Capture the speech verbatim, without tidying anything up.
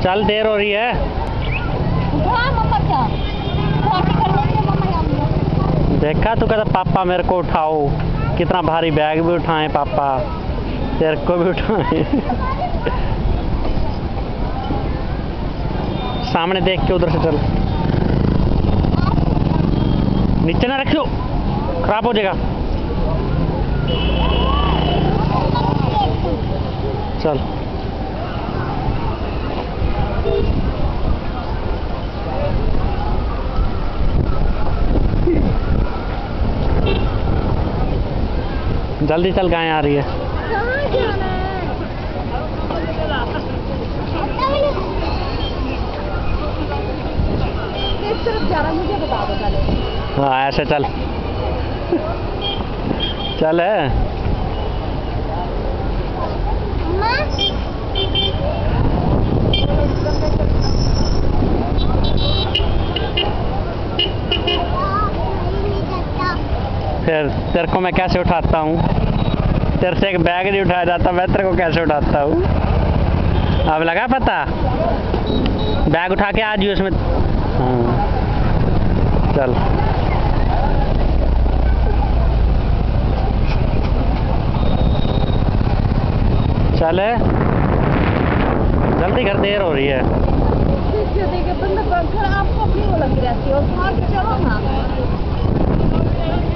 चल देर हो रही है। हाँ मम्मा क्या कर लेंगे मम्मा यहाँ। देखा तू कहता पापा मेरे को उठाओ, कितना भारी बैग भी उठाए पापा, तेरे को भी उठाए। सामने देख के उधर से चल, नीचे ना रखियो खराब हो जाएगा। चल जल्दी चल, गाय आ रही है। कहाँ जाना है? किस तरफ जा रहा है मुझे बता दो पहले। हाँ ऐसे चल चल है। फिर तेरे को मैं कैसे उठाता हूँ? तेरे से एक बैग नहीं उठाया जाता, मैं तेरे को कैसे उठाता हूँ? अब लगा पता? बैग उठा के आज ही उसमें। हाँ चल चले जल्दी कर, देर हो रही है। आपको अपनी वो लगी रहती है और चलो ना।